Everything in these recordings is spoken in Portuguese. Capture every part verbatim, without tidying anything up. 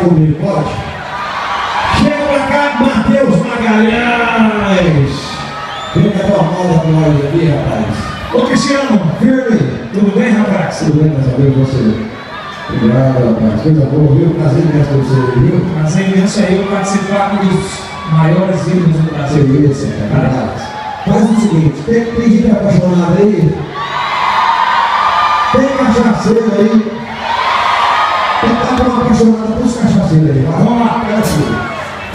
comigo, pode? Chega pra cá, Matheus Magalhães! Vem cá tua moda com nós aqui, rapaz. Ô Cristiano, Firme! tudo bem, rapaz? Tudo bem, graças a Deus, você? Obrigado, rapaz. Coisa boa, viu? Prazer imenso pra você, viu? Prazer imenso aí eu participar dos maiores ídolos do Brasil. Prazer isso, cara. Faz o seguinte, tem que pedir pra apaixonado aí. Tem cachaceiro aí. Tem que dar uma apaixonada pros cachaceiros aí. Vai. Vamos lá, pera assim.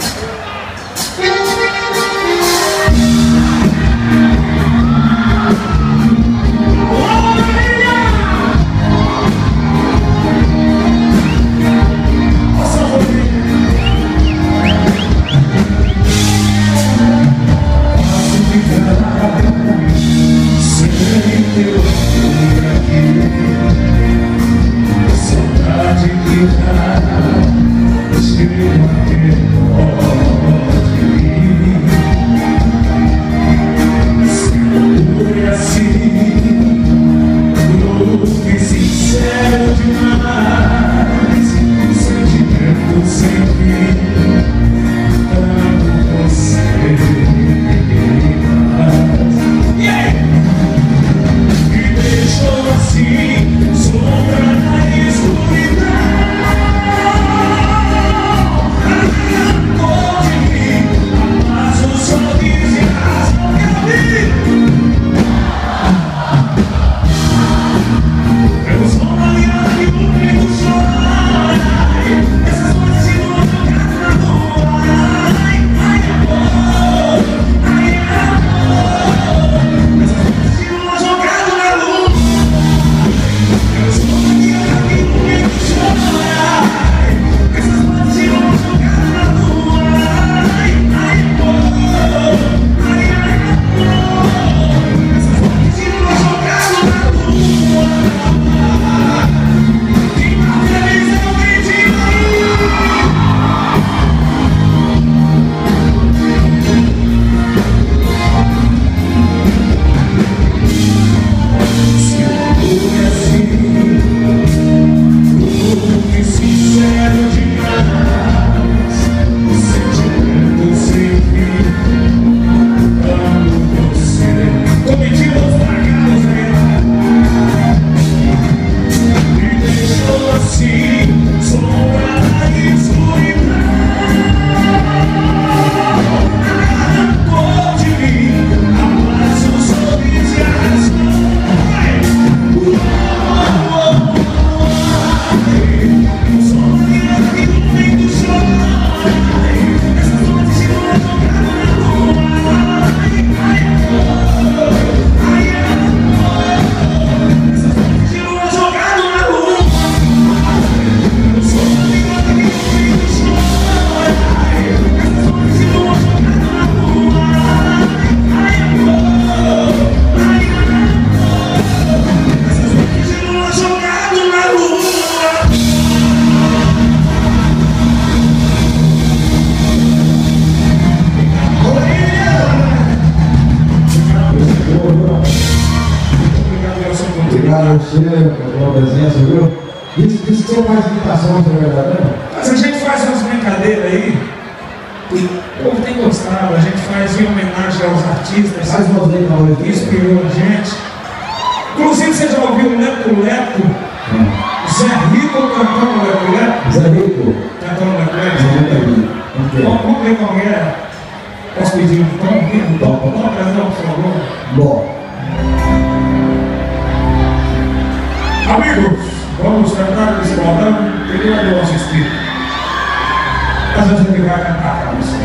Obrigado a você pela presença, viu? Diz que você faz imitações, na verdade, né? Mas a gente faz umas brincadeiras aí, o povo tem gostado, a gente faz em homenagem aos artistas. Faz uma vez na hora Que inspirou a gente. Inclusive, você já ouviu o Leco Leco? Hum. Zé Rico cantando o Leco Leco? Zé Rico? Cantando o Leco Leco? Zé Vamos vamos ver qual é. Posso pedir um tom? Um tom? Um tom pra não, por favor. Bom. Amigos, vamos cantar esse modão que ele é do nosso estilo. Mas a gente vai cantar para você.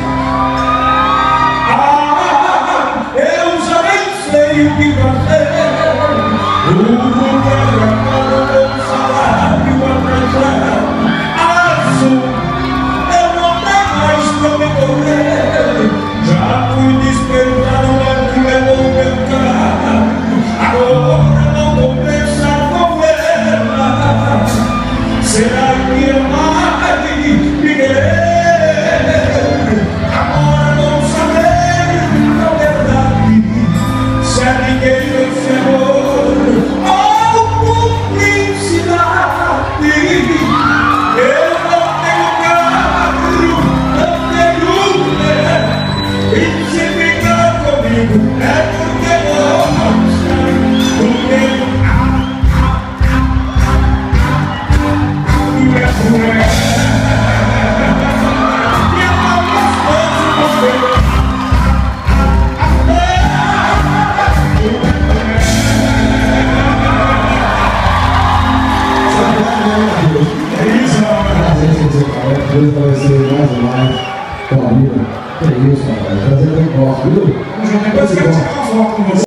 Ah, eu já nem sei o que fazer. O governo agora o salário atrasado. Azul, eu não tenho mais pra me correr. Já fui despertado, mas que levou meu carro. Agora não vou pensar com ela. Será que é mais me querer? Agora não saber a verdade. Se é ninguém esse amor, oh, Deus vai ser mais e mais com a vida. Que isso, rapaz. Prazer ter um gosto, viu? Depois eu quero tirar uma foto com você.